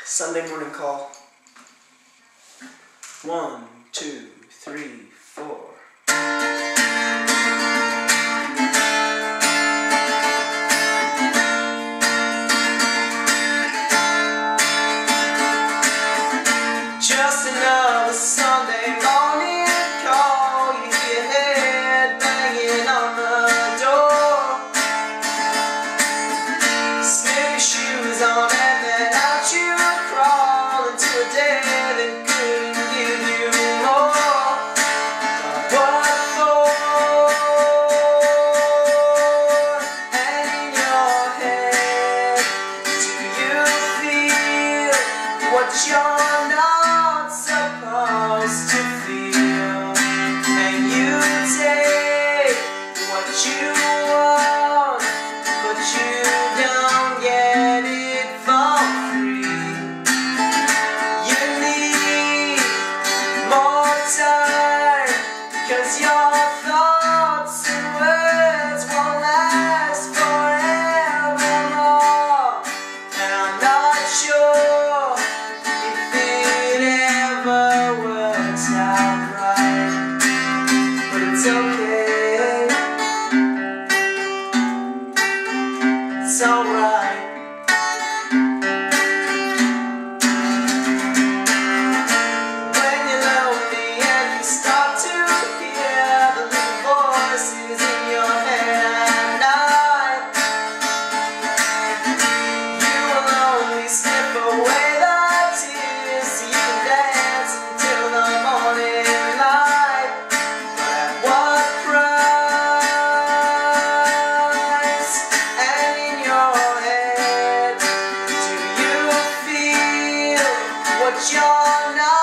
Sunday morning call. 1, 2, 3, 4. Just another Sunday morning call. You hear your head banging on the door. Slip your shoes on and then out you crawl into a day that couldn't give you more. What for? And in your head, do you feel what you're not supposed to feel? And you take what you want, but you don't get it for free. You need more time, 'cause your thoughts and words won't last forevermore. And I'm not sure if it ever works out right, but it's okay. It's alright. When you're lonely and you start to hear the little voices in your head at night, you will only slip away the tears so you can dance until the morning light. But at what price? And in your head, do you feel what you're not